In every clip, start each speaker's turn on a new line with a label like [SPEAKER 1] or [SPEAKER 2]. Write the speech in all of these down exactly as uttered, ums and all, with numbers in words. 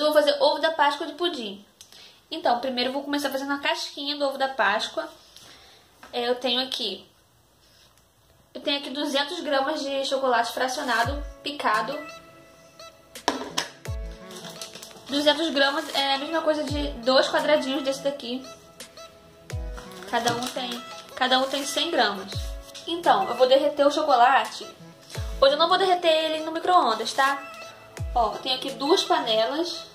[SPEAKER 1] eu vou fazer ovo da Páscoa de pudim. Então, primeiro eu vou começar fazendo a casquinha do ovo da Páscoa. É, eu tenho aqui... Eu tenho aqui duzentas gramas de chocolate fracionado, picado. duzentas gramas é a mesma coisa de dois quadradinhos desse daqui. Cada um tem, cada um tem cem gramas. Então, eu vou derreter o chocolate. Hoje eu não vou derreter ele no micro-ondas, tá? Ó, eu tenho aqui duas panelas.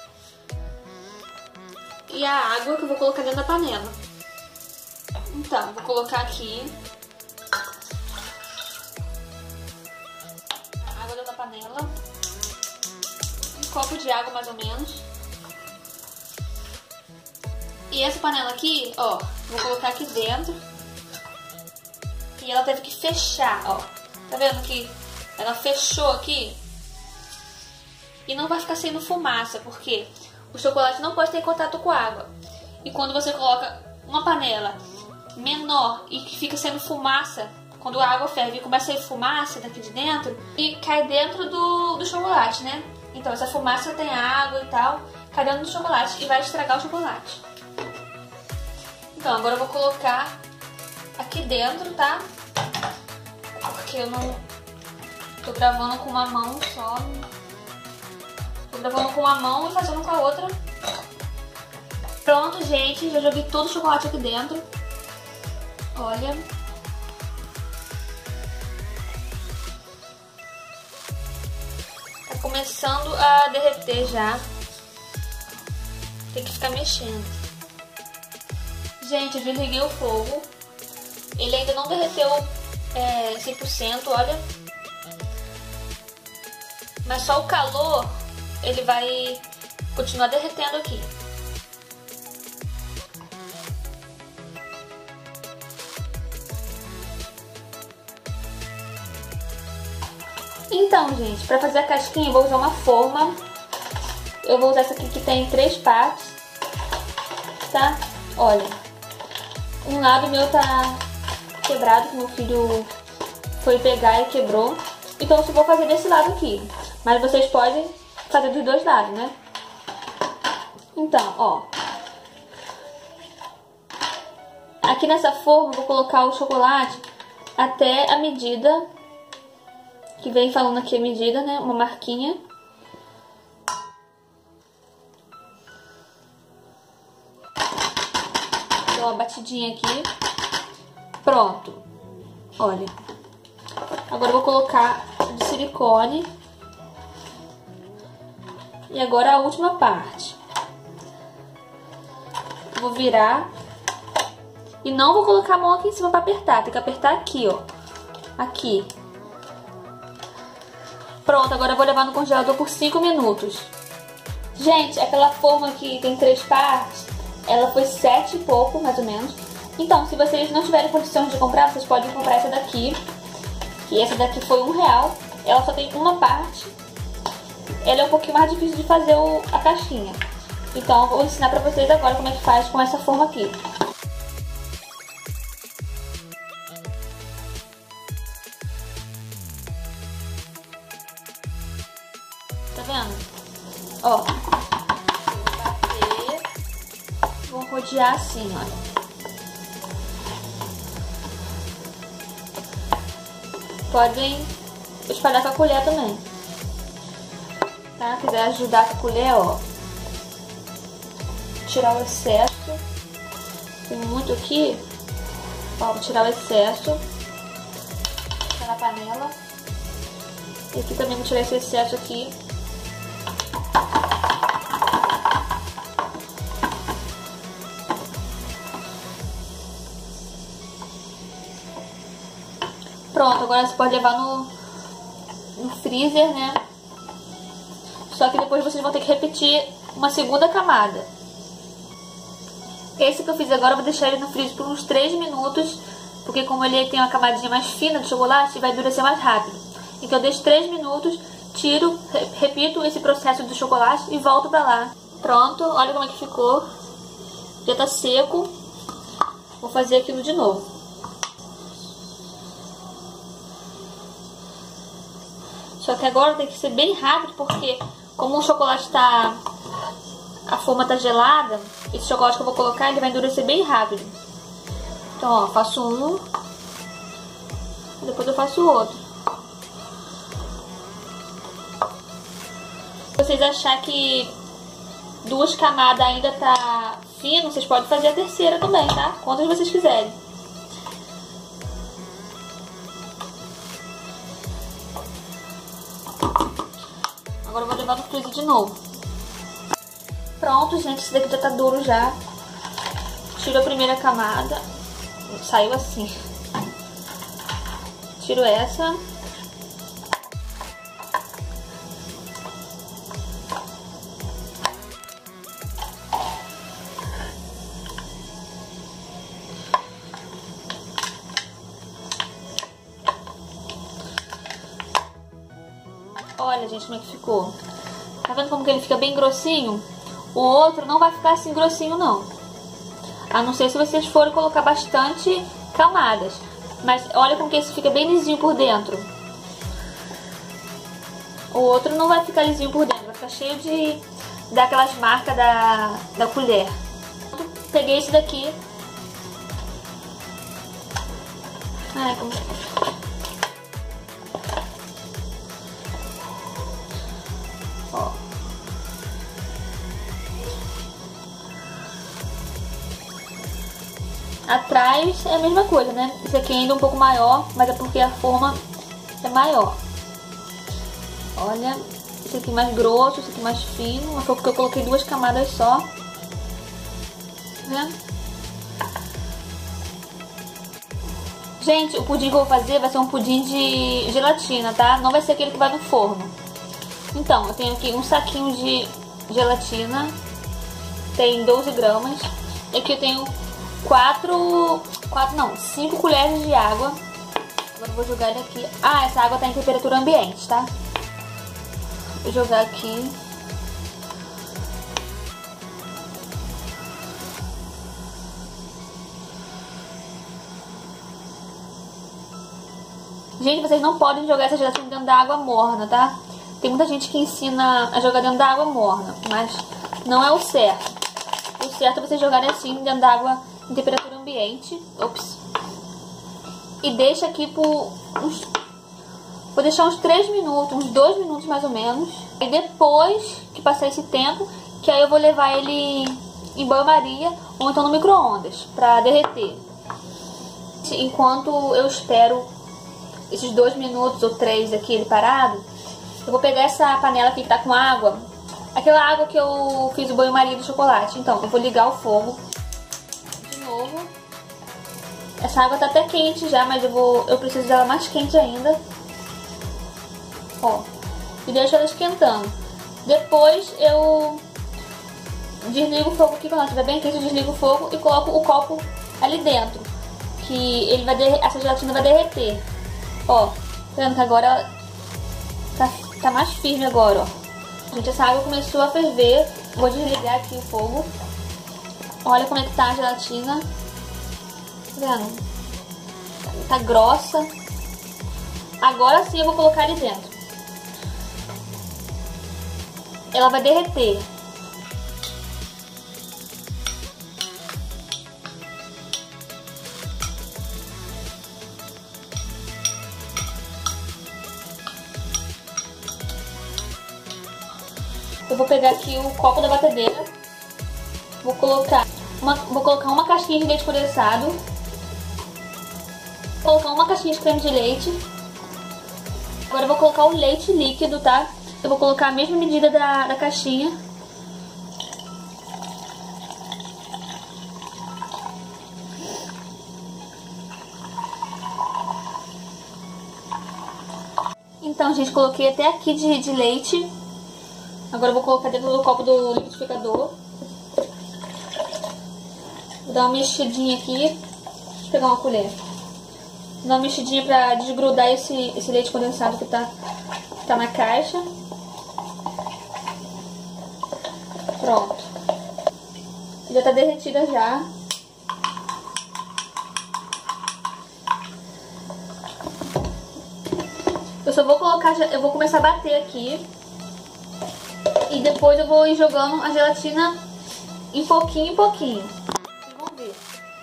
[SPEAKER 1] E a água que eu vou colocar dentro da panela. Então, vou colocar aqui a água dentro da panela. Um copo de água mais ou menos. E essa panela aqui, ó, vou colocar aqui dentro. E ela teve que fechar, ó. Tá vendo que ela fechou aqui? E não vai ficar saindo fumaça, porque o chocolate não pode ter contato com a água. E quando você coloca uma panela menor e que fica saindo fumaça, quando a água ferve e começa a sair fumaça daqui de dentro, e cai dentro do, do chocolate, né? Então essa fumaça tem água e tal, cai dentro do chocolate e vai estragar o chocolate. Então agora eu vou colocar aqui dentro, tá? Porque eu não tô gravando com uma mão só. Tô gravando com uma mão e fazendo com a outra. Pronto, gente. Já joguei todo o chocolate aqui dentro. Olha. Tá começando a derreter já. Tem que ficar mexendo. Gente, eu desliguei o fogo. Ele ainda não derreteu é, cem por cento, olha. Mas só o calor, ele vai continuar derretendo aqui. Então, gente, para fazer a casquinha eu vou usar uma forma. Eu vou usar essa aqui que tem três partes, tá? Olha, um lado meu tá quebrado, que meu filho foi pegar e quebrou. Então eu só vou fazer desse lado aqui. Mas vocês podem fazer dos dois lados, né? Então, ó. Aqui nessa forma eu vou colocar o chocolate até a medida. Que vem falando aqui a medida, né? Uma marquinha. Dou uma batidinha aqui. Pronto. Olha. Agora eu vou colocar de silicone. E agora a última parte. Vou virar. E não vou colocar a mão aqui em cima para apertar. Tem que apertar aqui, ó. Aqui. Pronto, agora eu vou levar no congelador por cinco minutos. Gente, aquela forma que tem três partes, ela foi sete e pouco, mais ou menos. Então, se vocês não tiverem condições de comprar, vocês podem comprar essa daqui. Que essa daqui foi um real. Ela só tem uma parte. Ela é um pouquinho mais difícil de fazer o, a caixinha. Então, eu vou ensinar pra vocês agora como é que faz com essa forma aqui. Tá vendo? Ó. Vou bater. Vou rodear assim, olha. Podem espalhar com a colher também. Tá? Se quiser ajudar com a colher, ó. Tirar o excesso. Tem muito aqui. Ó, vou tirar o excesso. Tá na panela. E aqui também vou tirar esse excesso aqui. Pronto, agora você pode levar no, no freezer, né? Só que depois vocês vão ter que repetir uma segunda camada. Esse que eu fiz agora eu vou deixar ele no freezer por uns três minutos, porque como ele tem uma camadinha mais fina de chocolate, vai endurecer mais rápido. Então eu deixo três minutos, tiro, repito esse processo do chocolate e volto pra lá. Pronto, olha como é que ficou. Já tá seco. Vou fazer aquilo de novo. Só que agora tem que ser bem rápido, porque como o chocolate está a forma tá gelada, esse chocolate que eu vou colocar, ele vai endurecer bem rápido. Então, ó, faço um, depois eu faço o outro. Se vocês acharem que duas camadas ainda tá fino, vocês podem fazer a terceira também, tá? Quantas vocês quiserem. Agora eu vou levar no freezer de novo. Pronto, gente, esse daqui já tá duro já. Tiro a primeira camada. Saiu assim. Tiro essa. Olha, gente, como é que ficou. Tá vendo como que ele fica bem grossinho? O outro não vai ficar assim grossinho, não. A não ser se vocês forem colocar bastante camadas. Mas olha como que esse fica bem lisinho por dentro. O outro não vai ficar lisinho por dentro. Vai ficar cheio de... daquelas marcas da, da colher. Peguei esse daqui. Ai, como... Ó. Atrás é a mesma coisa, né? Esse aqui ainda é um pouco maior, mas é porque a forma é maior. Olha, esse aqui mais grosso, esse aqui mais fino. Mas foi porque eu coloquei duas camadas só. Tá vendo? Gente, o pudim que eu vou fazer vai ser um pudim de gelatina, tá? Não vai ser aquele que vai no forno. Então, eu tenho aqui um saquinho de gelatina. Tem doze gramas. E aqui eu tenho quatro, quatro não, cinco colheres de água. Agora eu vou jogar ele aqui. Ah, essa água tá em temperatura ambiente, tá? Vou jogar aqui. Gente, vocês não podem jogar essa gelatina dentro da água morna, tá? Tem muita gente que ensina a jogar dentro da água morna, mas não é o certo. O certo é vocês jogarem assim dentro da água em temperatura ambiente. Ops. E deixa aqui por uns... Vou deixar uns três minutos, uns dois minutos mais ou menos. E depois que passar esse tempo, que aí eu vou levar ele em banho-maria ou então no micro-ondas pra derreter. Enquanto eu espero esses dois minutos ou três aqui ele parado, eu vou pegar essa panela aqui que tá com água. Aquela água que eu fiz o banho-maria do chocolate. Então, eu vou ligar o fogo de novo. Essa água tá até quente já, mas eu, vou, eu preciso dela mais quente ainda. Ó, e deixo ela esquentando. Depois eu desligo o fogo aqui, quando ela estiver bem quente, eu desligo o fogo e coloco o copo ali dentro. Que ele vai derre- essa gelatina vai derreter. Ó, tá vendo que agora tá, tá mais firme agora, ó. Gente, essa água começou a ferver. Vou desligar aqui o fogo. Olha como é que tá a gelatina. Tá vendo? Tá grossa. Agora sim eu vou colocar ali dentro. Ela vai derreter. Eu vou pegar aqui o copo da batedeira. Vou colocar uma, vou colocar uma casquinha de leite condensado. Vou colocar uma caixinha de creme de leite. Agora eu vou colocar o leite líquido, tá? Eu vou colocar a mesma medida da, da caixinha. Então, gente, coloquei até aqui de, de leite. Agora eu vou colocar dentro do copo do liquidificador. Vou dar uma mexidinha aqui. Deixa eu pegar uma colher. Vou dar uma mexidinha pra desgrudar esse, esse leite condensado que tá, que tá na caixa. Pronto. Já tá derretida já. Eu só vou colocar, eu vou começar a bater aqui. E depois eu vou ir jogando a gelatina em pouquinho em pouquinho. Vocês vão ver.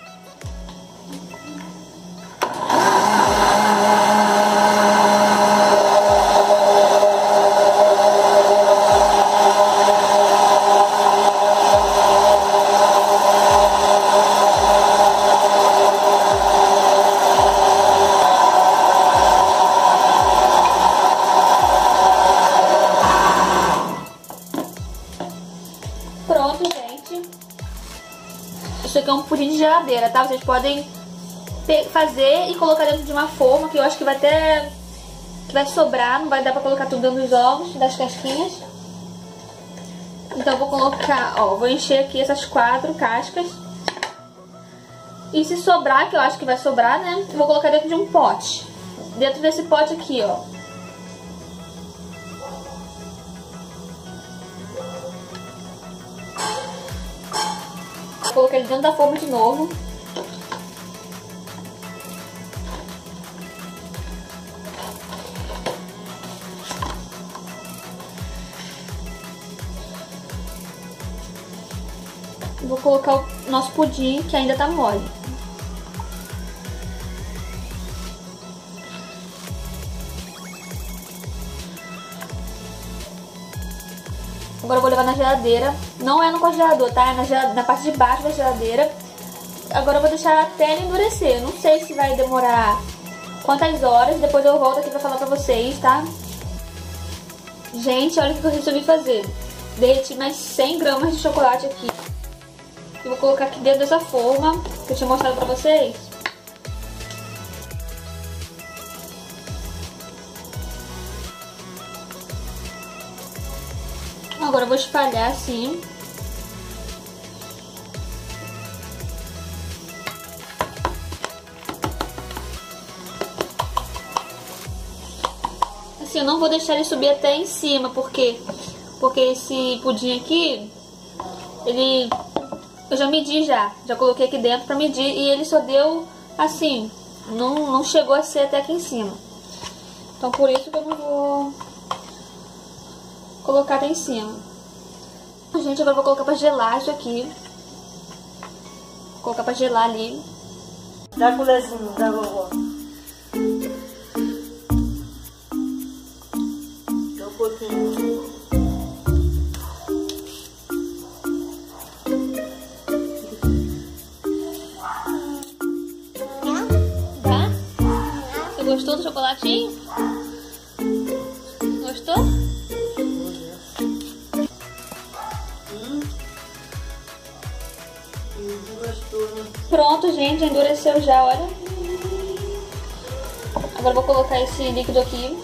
[SPEAKER 1] Pronto, gente. Isso aqui é um pudim de geladeira, tá? Vocês podem fazer e colocar dentro de uma forma, que eu acho que vai até que vai sobrar, não vai dar pra colocar tudo dentro dos ovos, das casquinhas. Então eu vou colocar, ó, vou encher aqui essas quatro cascas. E se sobrar, que eu acho que vai sobrar, né? Eu vou colocar dentro de um pote. Dentro desse pote aqui, ó. Vou colocar ele dentro da forma de novo. Vou colocar o nosso pudim, que ainda tá mole. Agora eu vou levar na geladeira. Não é no congelador, tá? É na, gel... na parte de baixo da geladeira. Agora eu vou deixar até ele endurecer. Não sei se vai demorar quantas horas. Depois eu volto aqui pra falar pra vocês, tá? Gente, olha o que eu resolvi fazer. Derreti mais cem gramas de chocolate aqui. Eu vou colocar aqui dentro dessa forma que eu tinha mostrado pra vocês. Agora eu vou espalhar assim. Assim, eu não vou deixar ele subir até em cima, porque porque esse pudim aqui, ele eu já medi já, já coloquei aqui dentro pra medir e ele só deu assim, não, não chegou a ser até aqui em cima. Então por isso que eu não vou colocar até em cima. Gente, agora eu vou colocar pra gelar isso aqui. Vou colocar pra gelar ali.
[SPEAKER 2] Dá colherzinho da vovó. Dá um pouquinho.
[SPEAKER 1] Dá? Você gostou do chocolatinho? Gostou? Pronto, gente, endureceu já, olha. Agora eu vou colocar esse líquido aqui.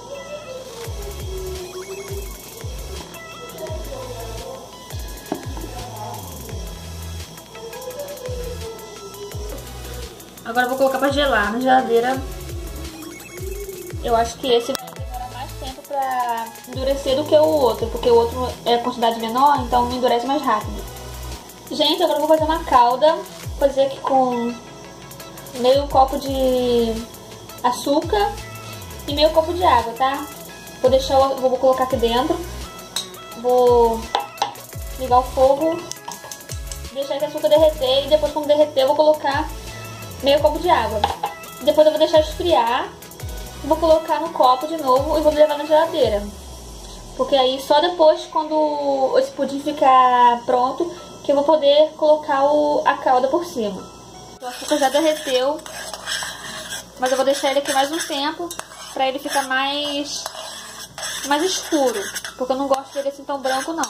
[SPEAKER 1] Agora eu vou colocar pra gelar na geladeira. Eu acho que esse vai demorar mais tempo pra endurecer do que o outro, porque o outro é quantidade menor, então endurece mais rápido. Gente, agora eu vou fazer uma calda. Vou fazer aqui com meio copo de açúcar e meio copo de água, tá? Vou deixar, vou colocar aqui dentro. Vou ligar o fogo, deixar esse açúcar derreter e depois, quando derreter, eu vou colocar meio copo de água. Depois eu vou deixar esfriar, vou colocar no copo de novo e vou levar na geladeira. Porque aí só depois, quando esse pudim ficar pronto, que eu vou poder colocar o, a calda por cima. O açúcar já derreteu, mas eu vou deixar ele aqui mais um tempo pra ele ficar mais, mais escuro, porque eu não gosto dele assim tão branco não.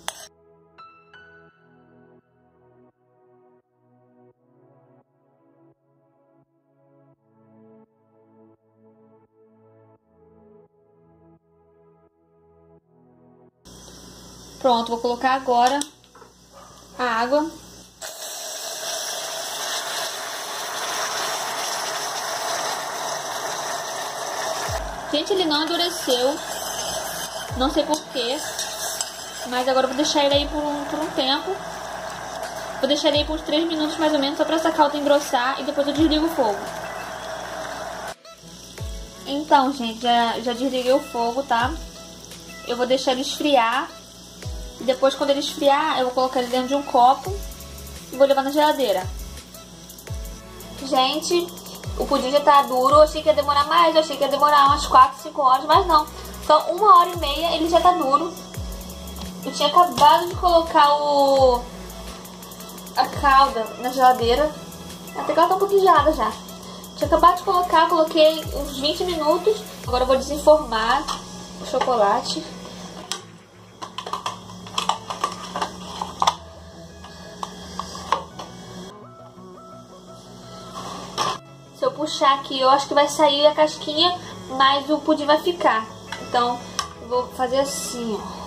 [SPEAKER 1] Pronto, vou colocar agora a água. Gente, ele não endureceu, não sei porquê, mas agora eu vou deixar ele aí por um, por um tempo. Vou deixar ele aí por uns três minutos mais ou menos, só pra essa calda engrossar, e depois eu desligo o fogo. Então, gente, já, já desliguei o fogo, tá? Eu vou deixar ele esfriar Depois, quando ele esfriar, eu vou colocar ele dentro de um copo e vou levar na geladeira. Gente, o pudim já tá duro. Eu achei que ia demorar mais, eu achei que ia demorar umas quatro, cinco horas, mas não. Só uma hora e meia ele já tá duro. Eu tinha acabado de colocar o... a calda na geladeira. Até que ela tá um pouquinho gelada já. Tinha acabado de colocar, coloquei uns vinte minutos. Agora eu vou desenformar o chocolate. Se eu puxar aqui, eu acho que vai sair a casquinha, mas o pudim vai ficar. Então, eu vou fazer assim, ó.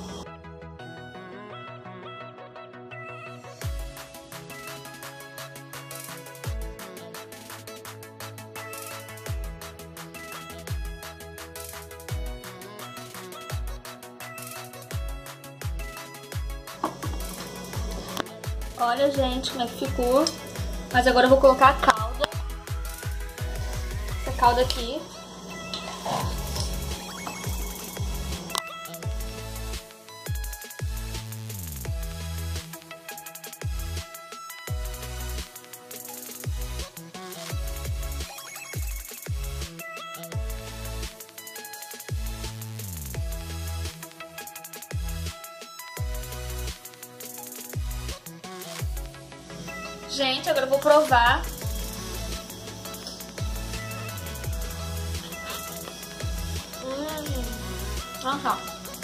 [SPEAKER 1] Olha, gente, como é que ficou. Mas agora eu vou colocar a calda. Essa calda aqui. Gente, agora eu vou provar. Hum, nossa.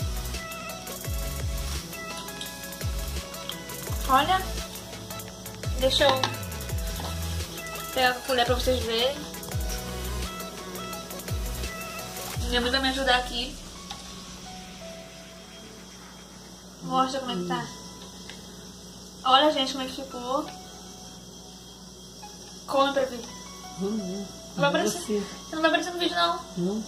[SPEAKER 1] Olha. Deixa eu pegar a colher pra vocês verem. Minha mãe vai me ajudar aqui. Mostra como é que tá. Olha, gente, como é que ficou. Come pra ver.
[SPEAKER 2] Hum, hum.
[SPEAKER 1] Não vai aparecer. Você não vai aparecer no vídeo, não.
[SPEAKER 2] Hum.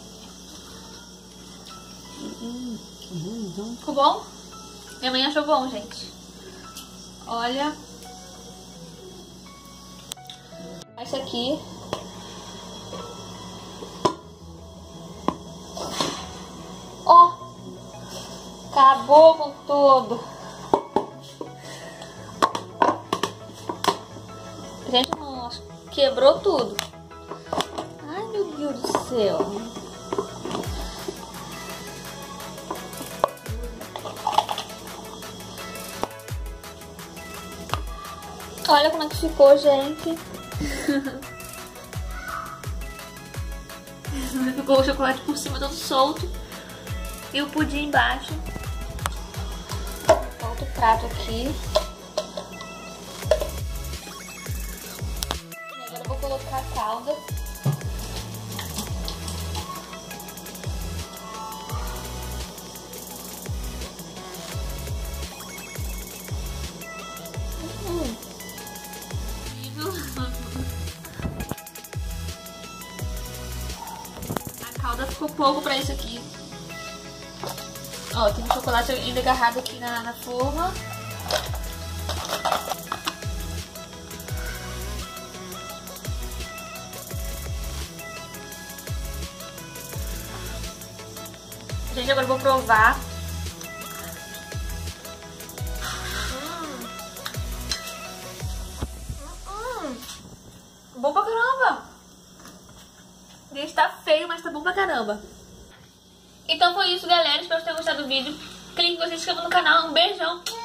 [SPEAKER 2] Hum, hum, hum.
[SPEAKER 1] Ficou bom? Minha mãe achou bom, gente. Olha. Esse aqui. Ó. Acabou com tudo. Gente, nossa, quebrou tudo. Ai, meu Deus do céu. Olha como é que ficou, gente. Ficou o chocolate por cima todo solto. E o pudim embaixo. Outro prato aqui. Vou colocar a calda. Hum. A calda ficou pouco pra isso aqui. Ó, tem um chocolate ainda agarrado aqui na, na forma. Gente, agora eu vou provar. Hum. Hum. Bom pra caramba. Gente, tá feio, mas tá bom pra caramba. Então foi isso, galera. Espero que tenham gostado do vídeo. Clique, se inscreva no canal. Um beijão.